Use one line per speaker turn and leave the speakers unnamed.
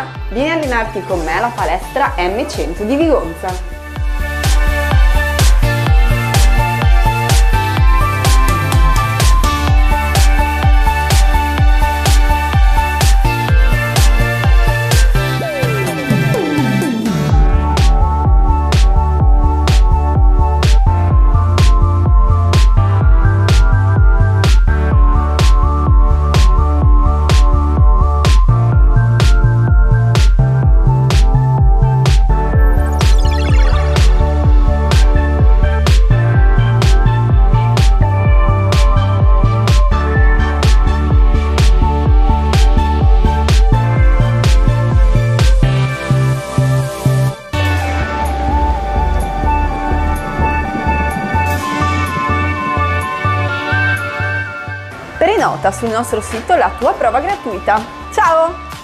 Allora, vieni a allenarti con me alla palestra M100 di Vigonza. Prenota sul nostro sito la tua prova gratuita. Ciao!